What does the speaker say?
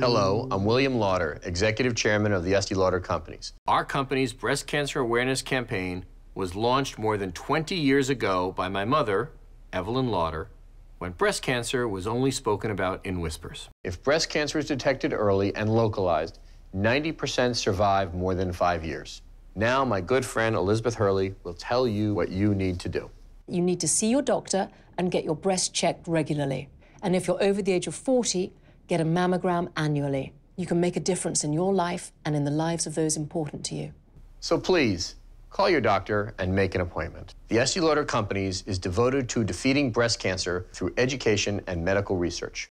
Hello, I'm William Lauder, Executive Chairman of the Estee Lauder Companies. Our company's breast cancer awareness campaign was launched more than 20 years ago by my mother, Evelyn Lauder, when breast cancer was only spoken about in whispers. If breast cancer is detected early and localized, 90% survive more than 5 years. Now, my good friend Elizabeth Hurley will tell you what you need to do. You need to see your doctor and get your breast checked regularly. And if you're over the age of 40, get a mammogram annually. You can make a difference in your life and in the lives of those important to you. So please, call your doctor and make an appointment. The Estee Lauder Companies is devoted to defeating breast cancer through education and medical research.